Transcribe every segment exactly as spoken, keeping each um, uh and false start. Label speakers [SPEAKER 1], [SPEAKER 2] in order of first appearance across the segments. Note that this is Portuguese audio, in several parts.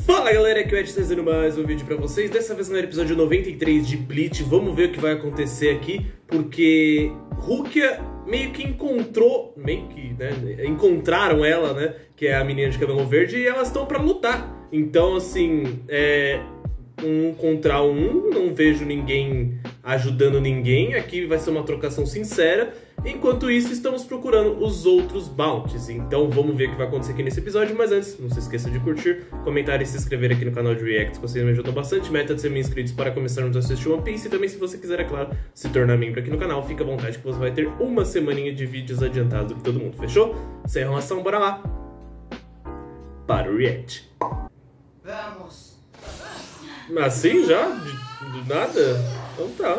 [SPEAKER 1] Fala galera, aqui é o Ed trazendo mais um vídeo pra vocês. Dessa vez no episódio noventa e três de Bleach. Vamos ver o que vai acontecer aqui, porque Rukia meio que encontrou, meio que, né, encontraram ela, né, que é a menina de cabelo verde, e elas estão pra lutar. Então, assim, é um contra um, não vejo ninguém ajudando ninguém. Aqui vai ser uma trocação sincera. Enquanto isso, estamos procurando os outros bounties. Então vamos ver o que vai acontecer aqui nesse episódio. Mas antes, não se esqueça de curtir, comentar e se inscrever aqui no canal de React, que vocês me ajudam bastante. Meta de ser mil inscritos para começarmos a assistir One Piece. E também, se você quiser, é claro, se tornar membro aqui no canal, fica à vontade que você vai ter uma semaninha de vídeos adiantados do que todo mundo, fechou? Sem enrolação, bora lá para o React.
[SPEAKER 2] Vamos.
[SPEAKER 1] Assim já? De, do nada? Então tá.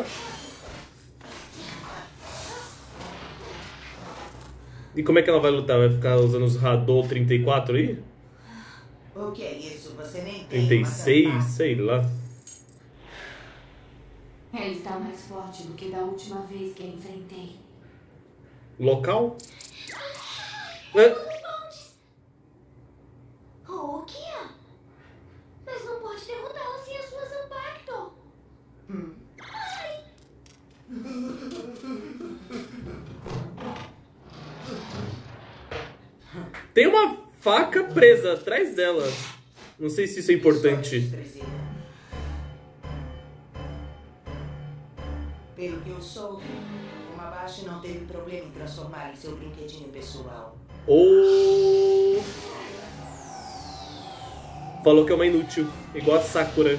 [SPEAKER 1] E como é que ela vai lutar? Vai ficar usando os Hadou trinta e quatro aí?
[SPEAKER 2] O que é isso? Você nem tem
[SPEAKER 1] trinta e
[SPEAKER 2] uma
[SPEAKER 1] seis?
[SPEAKER 2] tampa?
[SPEAKER 1] Sei lá.
[SPEAKER 3] Ele está mais forte do que da última vez que a enfrentei.
[SPEAKER 1] Local? É.
[SPEAKER 3] Rukia? Mas não pode derrotá-la sem as suas Zanpakuto.
[SPEAKER 2] Hum.
[SPEAKER 1] Tem uma faca presa atrás dela. Não sei se isso é importante.
[SPEAKER 2] Pelo que eu soube, o Mabashi não teve problema em transformar em seu brinquedinho pessoal.
[SPEAKER 1] Ou... falou que é uma inútil, igual a Sakura.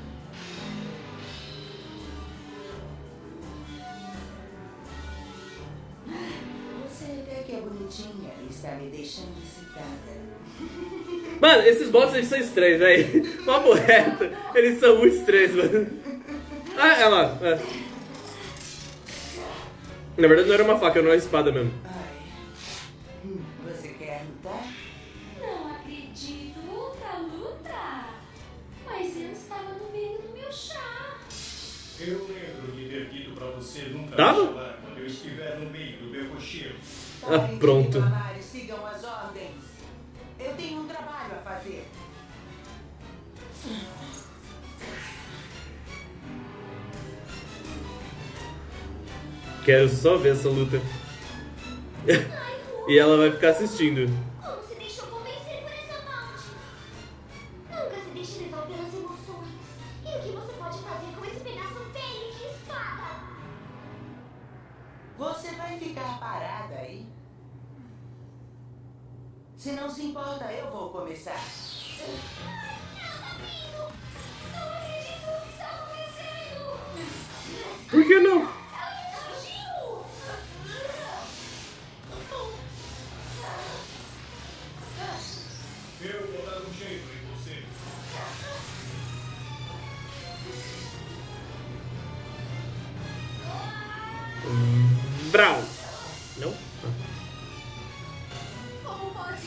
[SPEAKER 2] Você até que é bonitinha e está me deixando excitada.
[SPEAKER 1] Mano, esses bots eles são estranhos, velho. Papo reto, eles são muito estranhos, mano. Ah, é lá. É. Na verdade não era uma faca, era uma espada mesmo.
[SPEAKER 2] Ai. Hum, Você quer lutar?
[SPEAKER 3] Não acredito. Luta, luta. Mas eu estava no meio do meu chá.
[SPEAKER 4] Eu lembro de ter dito pra você nunca
[SPEAKER 1] Tava?
[SPEAKER 4] me chamar quando eu estiver no meio do meu cocheiro.
[SPEAKER 1] Ah, pronto.
[SPEAKER 2] Reclamares, sigam as ordens. Eu tenho um trabalho a fazer.
[SPEAKER 1] Quero só ver essa luta. E ela vai ficar assistindo.
[SPEAKER 3] Como se deixou convencer por essa morte? Nunca se deixe levar pelas emoções. E o que você pode fazer com esse pedaço feio de espada?
[SPEAKER 2] Você vai ficar parada aí? Se não se importa, eu vou começar.
[SPEAKER 3] Não acredito no que está acontecendo.
[SPEAKER 1] Por que não?
[SPEAKER 4] Eu vou dar um jeito em você.
[SPEAKER 1] Brau. Não?
[SPEAKER 3] Como pode?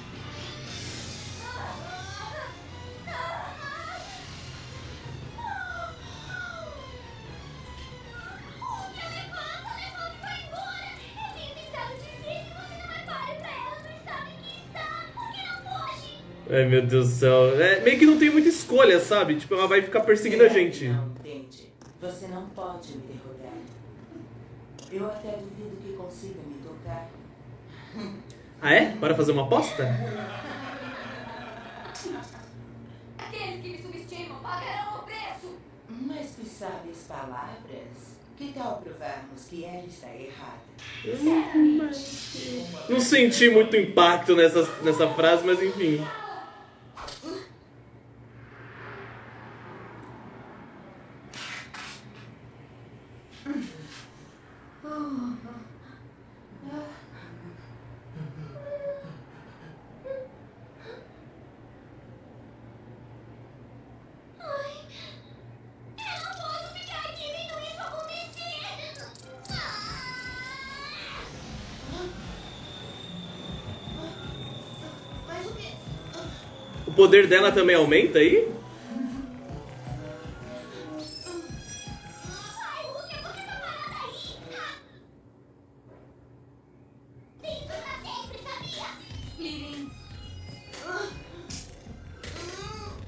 [SPEAKER 3] Rukia, levanta, levanta e vai embora. Eu tenho tentado dizer que você não é páreo pra ela no estado em que está. Por que não foge?
[SPEAKER 1] Ai, meu Deus do céu. É, meio que não tem muita escolha, sabe? Tipo, ela vai ficar perseguindo a gente.
[SPEAKER 2] Não entende. Você não pode me derrotar. Eu até duvido que consiga me tocar.
[SPEAKER 1] Ah, é? Para fazer uma aposta?
[SPEAKER 3] Aqueles que me subestimam pagarão o preço.
[SPEAKER 2] Mas que sabes palavras? Que tal provarmos que ela está errada?
[SPEAKER 1] Não senti muito impacto nessa, nessa frase, mas enfim.
[SPEAKER 3] Eu não posso ficar aqui vendo isso acontecer. Mas o que?
[SPEAKER 1] O poder dela também aumenta aí?
[SPEAKER 3] Ai, Rukia, por que tá parada aí? Isso pra sempre, sabia? Lirin.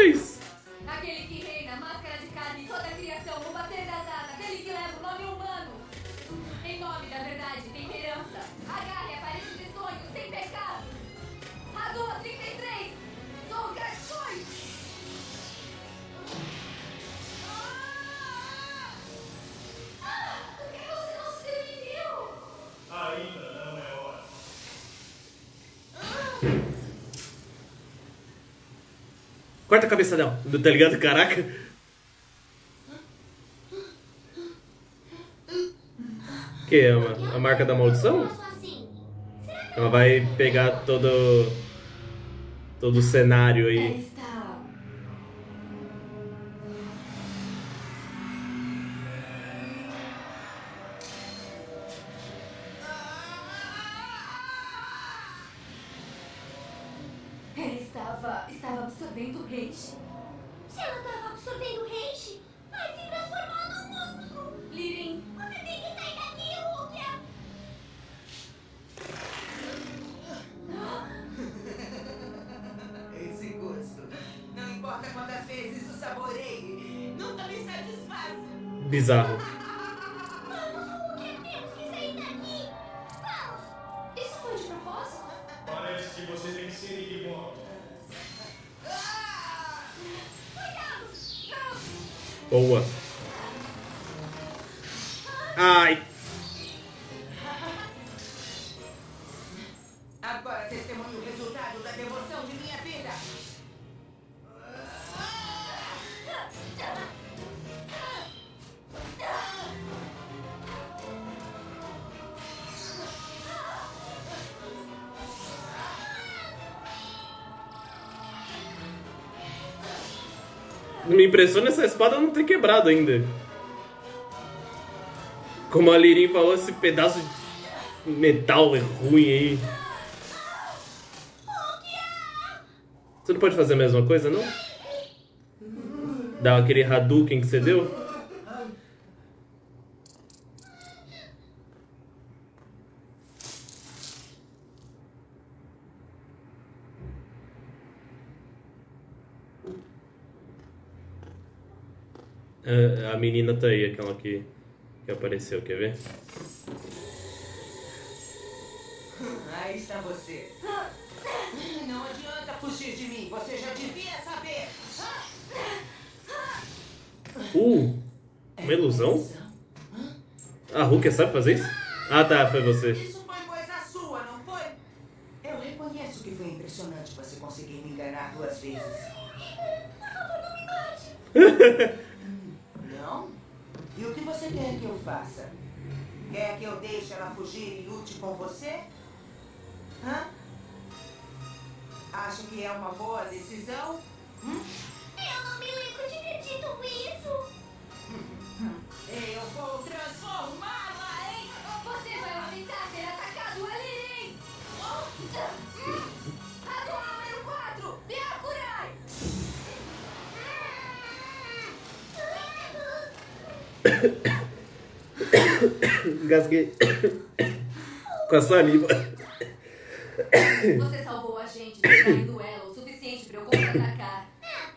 [SPEAKER 1] fez.
[SPEAKER 5] Aquele que reina, máscara de carne, toda a criação, o bater das asas, aquele que leva o nome humano. Em nome da verdade, temperança, agarre a parede de sonhos, sem pecado. Hadouken trinta e três, sou Gatsui.
[SPEAKER 3] Ah, por que você não se defendeu?
[SPEAKER 4] Ainda não é hora.
[SPEAKER 1] Corta a cabeça dela, tá ligado? Caraca. Que é uma, a marca da maldição?
[SPEAKER 3] Assim. Será que
[SPEAKER 1] Ela vai pegar todo todo o cenário
[SPEAKER 5] Ela
[SPEAKER 1] aí.
[SPEAKER 5] está... Ela estava... estava absorvendo o rage.
[SPEAKER 3] se ela estava absorvendo o rage, vai se transformar num monstro?
[SPEAKER 5] Lirin,
[SPEAKER 3] Você tem que sair daqui, Rukia!
[SPEAKER 2] Esse gosto. Não importa quantas vezes o saboreie, nunca me satisfaz.
[SPEAKER 1] Bizarro.
[SPEAKER 3] Vamos, Rukia, temos que sair daqui! Vamos!
[SPEAKER 5] isso foi de propósito?
[SPEAKER 4] Parece que você tem sede de volta.
[SPEAKER 3] Cuidado!
[SPEAKER 1] Boa. Ai.
[SPEAKER 2] Agora testemunho o resultado da devoção de minha vida.
[SPEAKER 1] Me impressiona essa espada não ter quebrado ainda. Como a Lirin falou, esse pedaço de metal é ruim aí. Você não pode fazer a mesma coisa, não? Dar aquele Hadouken que você deu? Ah, a menina tá aí, aquela que, que apareceu, quer ver?
[SPEAKER 2] Aí está você. Não adianta fugir de mim, você já devia saber.
[SPEAKER 1] Uh! Uma ilusão? A Rukia sabe fazer isso? Ah tá, foi você.
[SPEAKER 2] Isso foi coisa sua, não foi? Eu reconheço que foi impressionante você conseguir me enganar duas vezes. Não? E o que você quer que eu faça? Quer que eu deixe ela fugir e lute com você? Hã? Acho que é uma boa decisão? Hum?
[SPEAKER 3] Eu não me lembro de ter dito isso!
[SPEAKER 2] Eu vou transformá-la em...
[SPEAKER 5] Você vai lamentar ter atacado a Lirin. Hadouken número quatro, Byakurai.
[SPEAKER 1] Engasguei com a saliva.
[SPEAKER 5] Você salvou a gente de cair em duelo o suficiente para eu contra-atacar.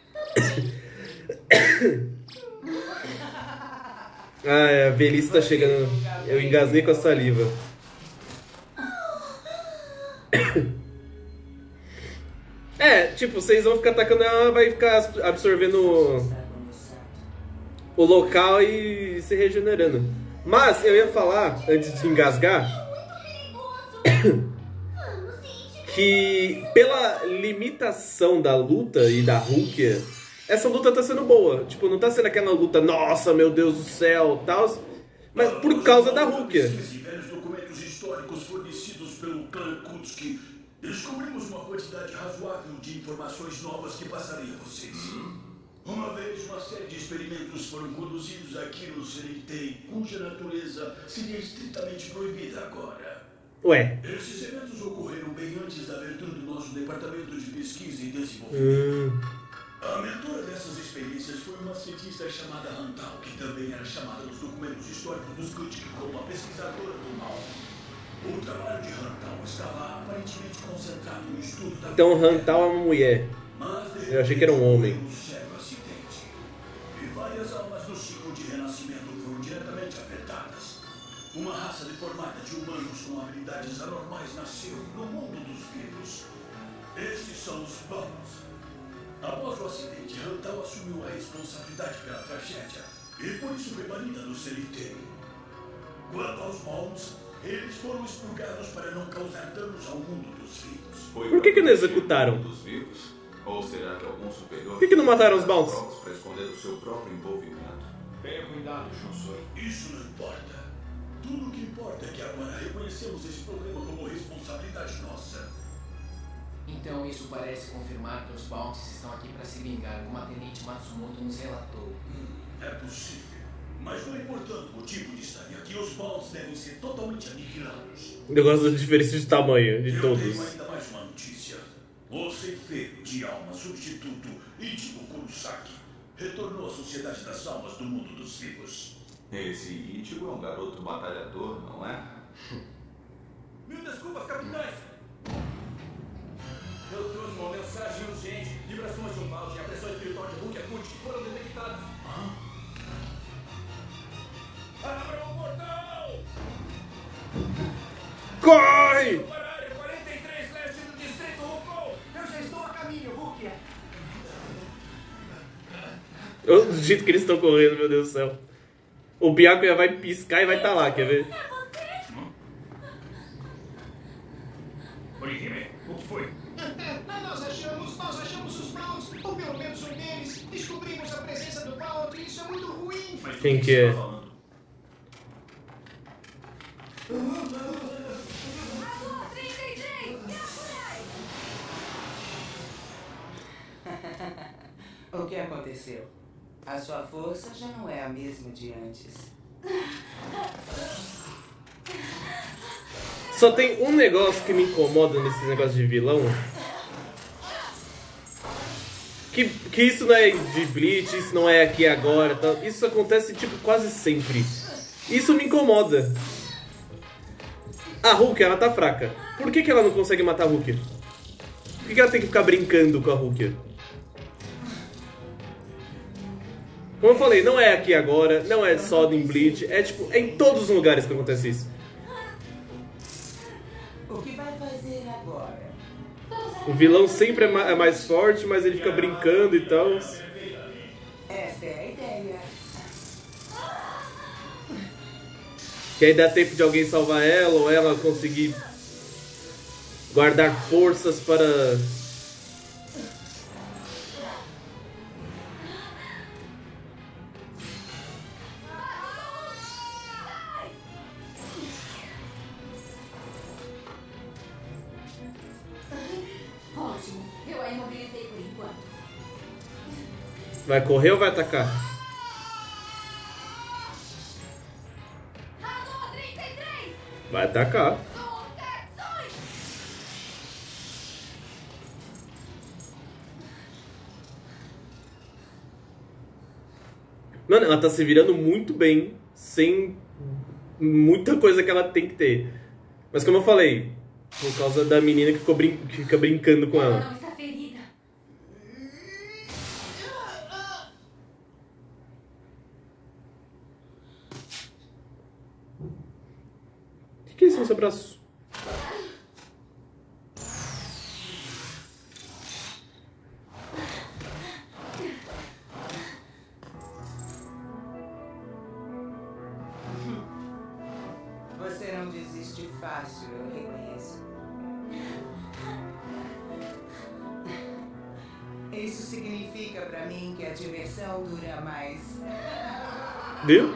[SPEAKER 1] Ah, a velhice tá chegando. Eu engasguei com a saliva. É, tipo, vocês vão ficar atacando ela, ela vai ficar absorvendo o local e se regenerando. Mas eu ia falar, antes de engasgar, que pela limitação da luta e da Rukia, essa luta tá sendo boa. Tipo, não tá sendo aquela luta, nossa, meu Deus do céu, tal, mas por causa da Rukia.
[SPEAKER 4] Esses velhos documentos históricos fornecidos pelo clã Kutsuki, descobrimos uma quantidade razoável de informações novas que passaria a vocês. Uma vez, uma série de experimentos foram conduzidos aqui no Serengtei, cuja natureza seria estritamente proibida agora.
[SPEAKER 1] Ué.
[SPEAKER 4] Esses eventos ocorreram bem antes da abertura do nosso departamento de pesquisa e desenvolvimento.
[SPEAKER 1] Hum.
[SPEAKER 4] A mentora dessas experiências foi uma cientista chamada Hantal, que também era chamada nos documentos históricos dos Kutsuki como uma pesquisadora do mal. O trabalho de Hantal estava aparentemente concentrado no estudo da...
[SPEAKER 1] Então Hantal é uma mulher.
[SPEAKER 4] Mas, de
[SPEAKER 1] Eu achei que era um homem.
[SPEAKER 4] Um sério acidente. E várias almas do ciclo de renascimento foram diretamente afetadas. Uma raça deformada de humanos com habilidades anormais nasceu no mundo dos vivos. Estes são os Bones. Após o acidente, Rantal assumiu a responsabilidade pela tragédia e por isso foi banida do cemitério. Quanto aos Bones, eles foram expurgados para não causar danos ao mundo dos vivos.
[SPEAKER 1] Por que que não executaram?
[SPEAKER 6] Dos vivos? Ou será que algum superior...
[SPEAKER 1] Por que que não mataram os Bounties?
[SPEAKER 6] Para esconder o seu próprio envolvimento.
[SPEAKER 4] Tenha cuidado, Shonsui. Isso não importa. Tudo o que importa é que agora reconhecemos esse problema como responsabilidade nossa.
[SPEAKER 7] Então isso parece confirmar que os Bounties estão aqui para se vingar, como a Tenente Matsumoto nos relatou.
[SPEAKER 4] Hum, é possível. Mas não importando o motivo de estarem aqui, os Bounties devem ser totalmente aniquilados.
[SPEAKER 1] Eu gosto da diferença de tamanho de
[SPEAKER 4] Eu
[SPEAKER 1] todos.
[SPEAKER 4] tenho ainda mais uma notícia. O ceifeiro de alma substituto Ichigo Kurosaki retornou à Sociedade das Almas do Mundo dos Vivos.
[SPEAKER 6] Esse Ichigo é um garoto batalhador, não é?
[SPEAKER 8] Mil desculpas, capitães! Eu trouxe uma mensagem urgente. Vibrações de um balde e a pressão espiritual de Hulk e Akutski foram detectadas.
[SPEAKER 4] Hã?
[SPEAKER 8] Abra o portal!
[SPEAKER 1] Corre!
[SPEAKER 8] Para a área quarenta e três leste do distrito Hulk! Eu já estou a caminho, Hulk!
[SPEAKER 1] O jeito que eles estão correndo, meu Deus do céu. O Byakuya vai piscar e vai estar tá lá, quer ver?
[SPEAKER 4] Orihime, o que foi?
[SPEAKER 9] Nós achamos, nós achamos os Browns, ou pelo menos um deles. Descobrimos a presença do Brown e isso é muito ruim.
[SPEAKER 4] Mas
[SPEAKER 1] Quem
[SPEAKER 4] do
[SPEAKER 1] que é?
[SPEAKER 4] você tá falando?
[SPEAKER 5] Agora, trinta e três! Me apurai!
[SPEAKER 2] O que aconteceu? A sua força já não é a mesma de antes.
[SPEAKER 1] Só tem um negócio que me incomoda nesse negócio de vilão. Que, que isso não é de Bleach, isso não é aqui agora. Tá? Isso acontece tipo quase sempre. Isso me incomoda. A Hulk, ela tá fraca. Por que que ela não consegue matar a Hulk? Por que que ela tem que ficar brincando com a Hulk? Como eu falei, não é aqui agora, não é só em Bleach, é tipo, é em todos os lugares que acontece isso.
[SPEAKER 2] O que vai fazer agora?
[SPEAKER 1] O vilão sempre é ma- é mais forte, mas ele fica brincando e tal.
[SPEAKER 2] Esta é a ideia.
[SPEAKER 1] Que aí dá tempo de alguém salvar ela, ou ela conseguir guardar forças para...
[SPEAKER 5] Ótimo, eu a imobilizei por enquanto.
[SPEAKER 1] Vai correr ou vai atacar?
[SPEAKER 5] Agora, trinta e três!
[SPEAKER 1] Vai atacar.
[SPEAKER 5] Contações!
[SPEAKER 1] Mano, ela tá se virando muito bem, sem muita coisa que ela tem que ter. Mas como eu falei, por causa da menina que, ficou brin que fica brincando com
[SPEAKER 5] Ela
[SPEAKER 1] ela.
[SPEAKER 5] não está ferida.
[SPEAKER 1] O que, que é isso no seu braço?
[SPEAKER 2] Você não desiste fácil, eu reconheço. Isso significa pra mim que a diversão dura mais.
[SPEAKER 1] Viu?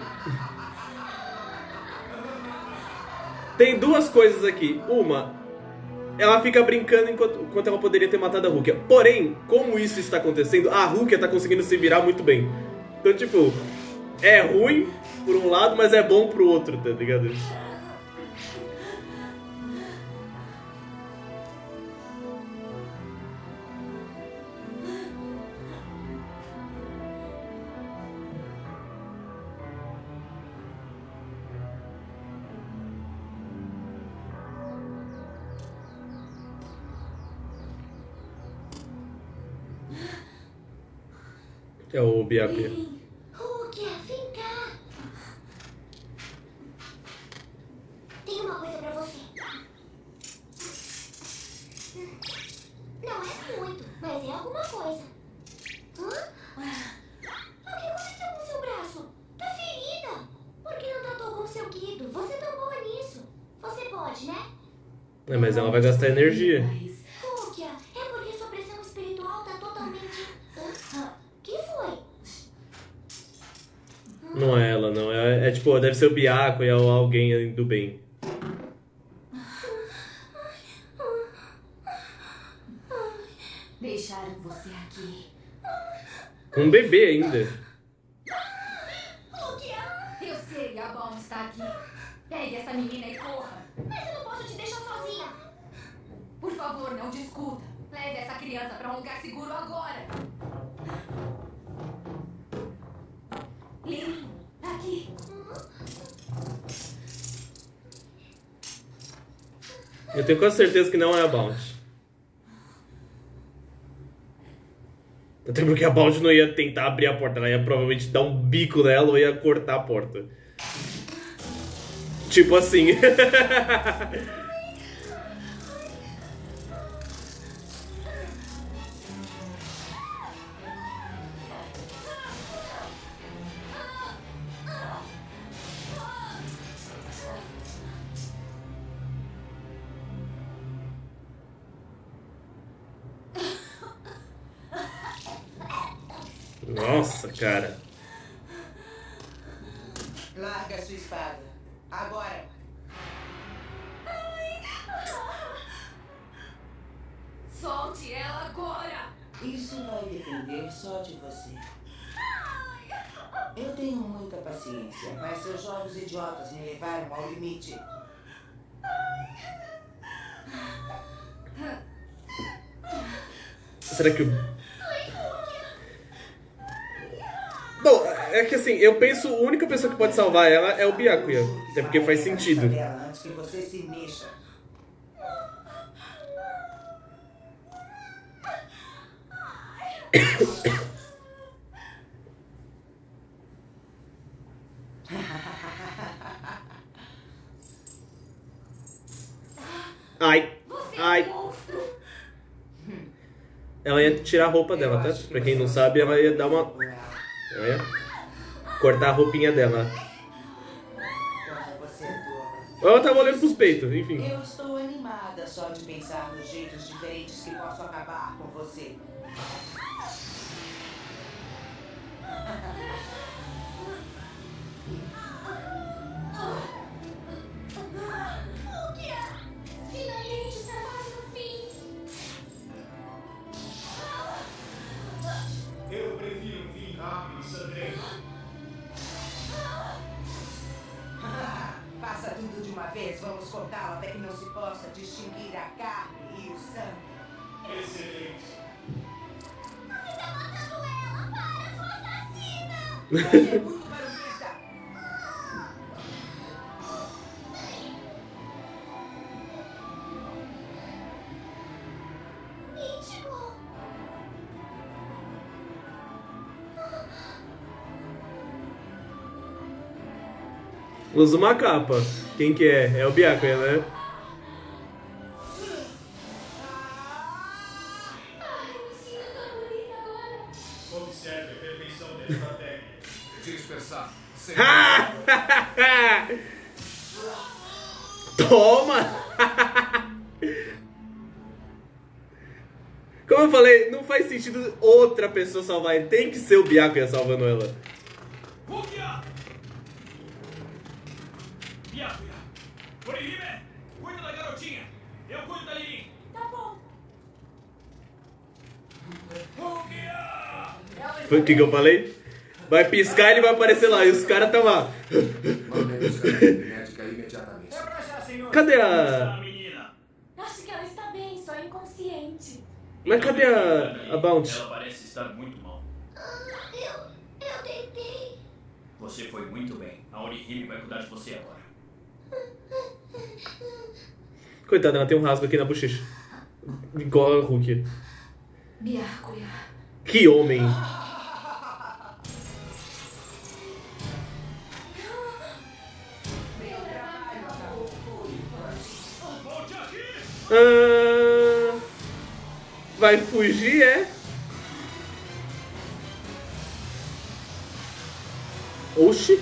[SPEAKER 1] Tem duas coisas aqui. Uma, ela fica brincando enquanto, enquanto ela poderia ter matado a Rukia. Porém, como isso está acontecendo, a Rukia tá conseguindo se virar muito bem. Então, tipo, é ruim por um lado, mas é bom pro outro, tá ligado? É o Byakuya.
[SPEAKER 3] Rukia, vem cá. Tem uma coisa pra você. Não é muito, mas é alguma coisa. Hã? O que aconteceu com seu braço? Tá ferida. Por que não tratou com seu Guido? Você tão boa nisso. Você pode, né?
[SPEAKER 1] É, mas ela vai gastar energia.
[SPEAKER 3] Rukia, é porque sua pressão espiritual tá totalmente... Hã? Que foi?
[SPEAKER 1] Não é ela, não. É, é tipo, deve ser o Byakuya ou alguém do bem.
[SPEAKER 5] Deixaram você aqui.
[SPEAKER 1] Um bebê ainda.
[SPEAKER 5] Eu sei, a Bom está aqui. Pegue essa menina e corra.
[SPEAKER 3] Mas eu não posso te deixar sozinha.
[SPEAKER 5] Por favor, não discuta. Leve essa criança para um lugar seguro agora. Lily, aqui.
[SPEAKER 1] Eu tenho quase certeza que não é a Bounty. Até porque a Bounty não ia tentar abrir a porta. Ela ia provavelmente dar um bico nela ou ia cortar a porta. Tipo assim. Nossa, cara.
[SPEAKER 2] Larga a sua espada. Agora.
[SPEAKER 5] Solte ela agora.
[SPEAKER 2] Isso vai depender só de você. Eu tenho muita paciência, mas seus jogos idiotas me levaram ao limite.
[SPEAKER 1] Será que o... Bom, é que assim, eu penso a única pessoa que pode salvar ela é o Byakuya. Até porque faz sentido.
[SPEAKER 2] Antes que você se mexa.
[SPEAKER 1] Ai, ai. Ela ia tirar a roupa dela, tá? Pra quem não sabe, ela ia dar uma... Ela ia cortar a roupinha dela. Ela tava olhando pros peitos, enfim.
[SPEAKER 2] Eu estou animada só de pensar nos jeitos diferentes que posso acabar com você.
[SPEAKER 3] Finalmente está quase no fim.
[SPEAKER 9] Eu prefiro um fim rápido e sangrento.
[SPEAKER 2] Faça tudo de uma vez, vamos cortá-lo até que não se possa distinguir a carne e o sangue.
[SPEAKER 9] Excelente.
[SPEAKER 3] Você tá matando ela! Para, sua assassina!
[SPEAKER 2] Você é muito barulhenta.
[SPEAKER 3] Ichigo!
[SPEAKER 1] Usa uma capa. Quem que é? É o Byakuya, né?
[SPEAKER 3] Ai, eu me sinto tão bonita agora.
[SPEAKER 9] Observe a perfeição desta técnica. Dispersar.
[SPEAKER 1] Toma! Como eu falei, não faz sentido outra pessoa salvar ele. Tem que ser o Byakuya salvando ela.
[SPEAKER 8] Rukia! Byakuya! Orihime! Cuida da garotinha! Eu cuido da Lin!
[SPEAKER 5] Tá bom.
[SPEAKER 8] Rukia!
[SPEAKER 1] Foi o que, que eu falei? Vai piscar e ele vai aparecer lá. E os caras estão lá.
[SPEAKER 9] Médica imediatamente.
[SPEAKER 8] É pra já, senhor!
[SPEAKER 1] Cadê
[SPEAKER 8] Como
[SPEAKER 1] a...
[SPEAKER 8] está a menina?
[SPEAKER 5] Acho que ela está bem, só inconsciente.
[SPEAKER 1] Mas cadê a, a Bounty?
[SPEAKER 8] Ela parece estar muito mal.
[SPEAKER 3] Eu... eu tentei.
[SPEAKER 8] Você foi muito bem. A Orihime vai cuidar de você agora.
[SPEAKER 1] Coitada, ela tem um rasgo aqui na bochecha. Igual a Rukia.
[SPEAKER 5] Byakuya.
[SPEAKER 1] Que homem. Ah, vai fugir, é? Oxi.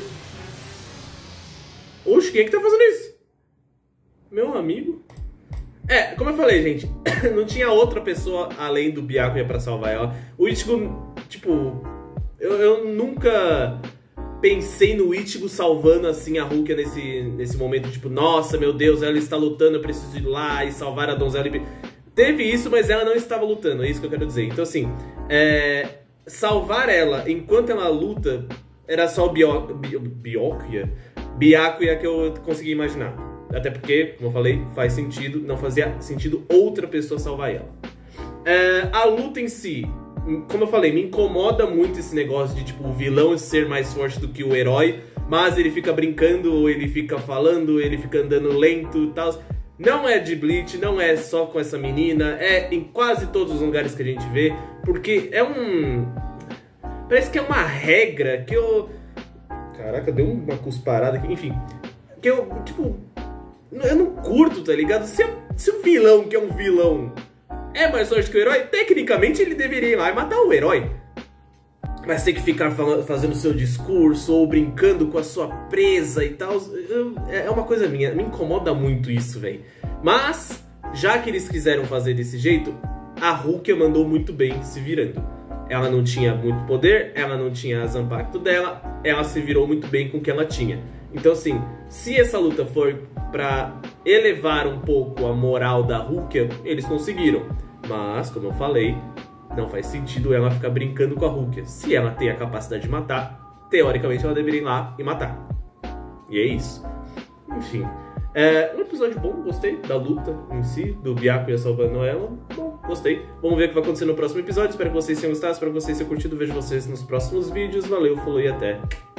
[SPEAKER 1] Oxi, quem é que tá fazendo isso? Meu amigo? É, como eu falei, gente, não tinha outra pessoa além do Byakuya pra salvar ela. O Ichigo, tipo, eu, eu nunca pensei no Ichigo salvando assim a Rukia nesse, nesse momento, tipo, nossa, meu Deus, ela está lutando, eu preciso ir lá e salvar a donzela. Teve isso, mas ela não estava lutando, é isso que eu quero dizer. Então, assim, é, salvar ela enquanto ela luta era só o Byakuya, Byakuya que eu consegui imaginar. Até porque, como eu falei, faz sentido, não fazia sentido outra pessoa salvar ela. É, a luta em si, como eu falei, me incomoda muito esse negócio de tipo o vilão ser mais forte do que o herói, mas ele fica brincando, ele fica falando, ele fica andando lento e tal. Não é de Bleach, não é só com essa menina, é em quase todos os lugares que a gente vê, porque é um... Parece que é uma regra que eu... Caraca, deu uma cusparada aqui, enfim. Que eu, tipo... Eu não curto, tá ligado? Se, se o vilão, que é um vilão, é mais forte que o herói, tecnicamente ele deveria ir lá e matar o herói. Mas tem que ficar falando, fazendo seu discurso ou brincando com a sua presa e tal. Eu, é uma coisa minha, me incomoda muito isso, velho. Mas, já que eles quiseram fazer desse jeito, a Rukia mandou muito bem se virando. Ela não tinha muito poder, ela não tinha as impacto dela, ela se virou muito bem com o que ela tinha. Então, assim, se essa luta for pra elevar um pouco a moral da Rukia, eles conseguiram. Mas, como eu falei, não faz sentido ela ficar brincando com a Rukia. Se ela tem a capacidade de matar, teoricamente ela deveria ir lá e matar. E é isso. Enfim, é um episódio bom, gostei da luta em si, do Byakuya salvando ela. Bom, gostei. Vamos ver o que vai acontecer no próximo episódio. Espero que vocês tenham gostado, espero que vocês tenham curtido. Vejo vocês nos próximos vídeos. Valeu, falou e até.